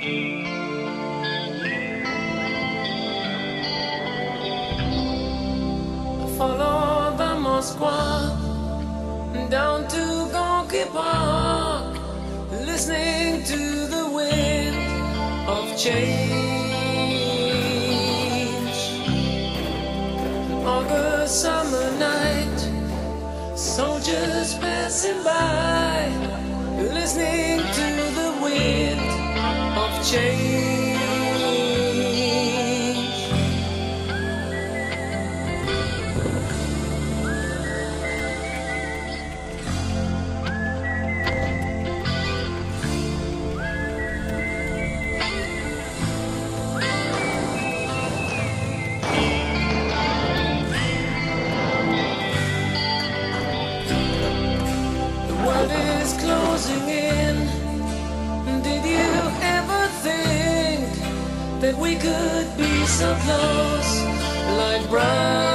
Follow the Moskva down to Gorky Park, listening to the wind of change. August summer night, soldiers passing by, listening to the wind of change. Is closing in. Did you ever think that we could be so close, like brown?